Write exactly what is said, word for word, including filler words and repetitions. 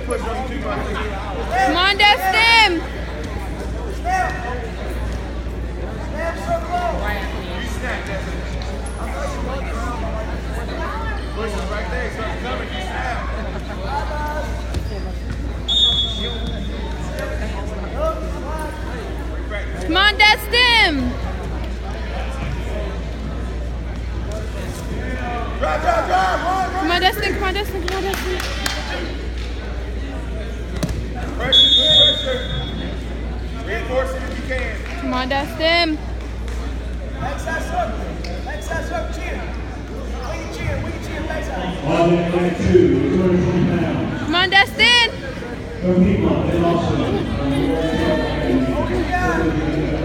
Come on, Destin. Come on, Destin. Come on, Destin. Come on, Destin. Come on, Destin. Reinforce it if you can. Come on, Destin. Backside circle. Backside circle, chin. Wing your chin, wing your chin, backside. On the two, twenty pounds. Come on, Destin. Go people, they lost it. Hold it down.